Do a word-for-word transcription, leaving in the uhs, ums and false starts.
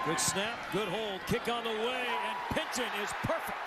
Good snap, good hold, kick on the way, and Pinton is perfect.